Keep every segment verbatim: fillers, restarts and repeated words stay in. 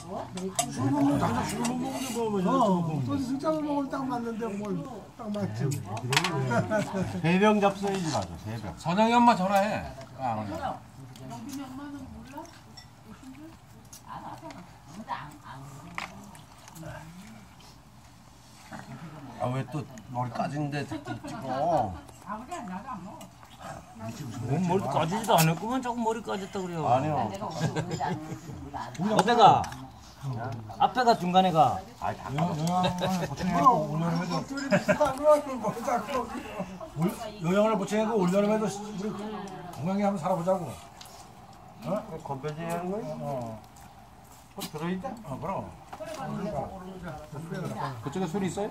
술 먹는 당장 술 먹는데 뭐 또 승장을 먹으면 딱 맞는데 뭘 딱 맞지. 세병 잡숴야지 맞아. 세병. 선영이 엄마 전화해. 아, 오늘. 영빈이 엄마는 몰라? 아 왜 또 머리 까지는데 자꾸 찍어? 뭔 머리 까지지도 않았구만 자꾸 머리 까졌다 그래요. 아니요. 어때가? 앞에가 중간에가. 아이 다 영양을 보충하고 올여름에도 둘이 비슷한 거는 뭐 자꾸 영양을 보충하고 올여름에도 우리 건강히 한번 살아보자고. 어? 건배제 하는 거야? 어. 그거 들어있다? 어 그럼. 그쪽에 술이 있어요?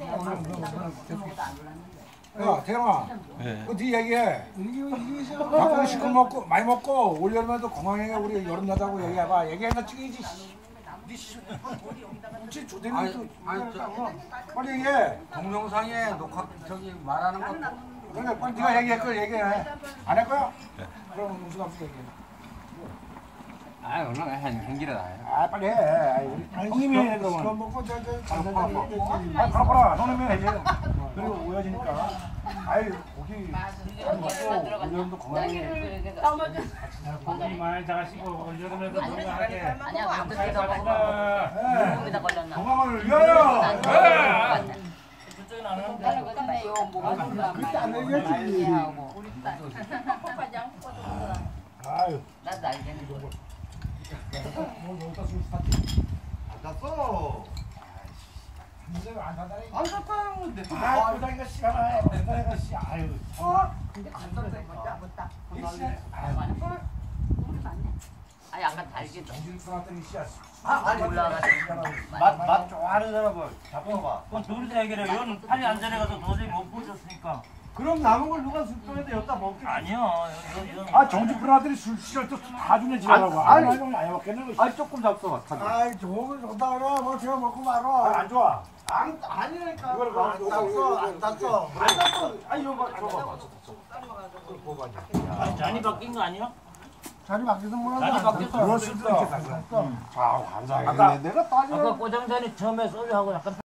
야 태영아, 네. 그네 얘기해. 가끔 시큼 먹고 많이 먹고 올 여름에도 건강하게 우리 여름 나자고 얘기해봐. 얘기해서 찍이지. 네 씨, 혹시 조대민도 빨리 얘기해. 동영상에 녹화 저기 말하는 거. 그러니까 빨리 네가 얘기할 걸 얘기해. 안 할 거야? 그럼 무슨 없어 얘기해. 아, 오늘 한 행기라. 아 빨리 해. 아이, 우리 형님이 해 그러면. 시큼 먹고 저저 장난감. 아 봐봐라. 형님이 해. 그리고 오해지니까. 아이 고기 잘 먹고 올여름도 건강하게. 고기 많이 잡으시고 올여름에도 건강하게. 아니야, 그때 더 먹어. 몸에다 걸렸나? 건강을 위하여. 그쪽은 안 하는데. 근데 요 몸을 그때 안 얘기했지. 우리 딸. 아유. 나도 알겠네. 뭐 여기다 술 샀지? 안 땄어. 이제 안 산다니까. 안 땄다요. 근데 또 아, 부장이가 씨발아. 부장이가 씨. 아유. 어? 근데 간단하다. 못다. 아유. 아니 아까 달기 정신 사납더니 씨야. 아, 아니 올라가지고. 맛맛 좋아하는 사람을 잡숴봐. 그건 둘이서 얘기를 해요. 얘는 팔이 안전해가서 도저히 못 보셨으니까. 그럼 남은 걸 누가 술병에다 엿다 먹게? 아니요. 아 정지 프라들이 술 취할 때다 주네 지라고. 아니, 아니 아니 안 먹겠네. 아니 조금 잡숴봐. 아이 좋은 거 좋다 그래. 뭐 제가 먹고 말아. 안 좋아. 안 아니라니까. 이걸 봐. 안 땄어. 안 땄어. 안 땄어. 아니 이거 봐. 줘봐. 아니, 잔이 바뀐 거 아니야? 자리 바뀌어서 뭐라. 자리 바뀌었어. 그럴 수도 있겠다. 자, 환장해. 아까 내가 따지는 아까 꼬장산이 처음에 소주하고 약간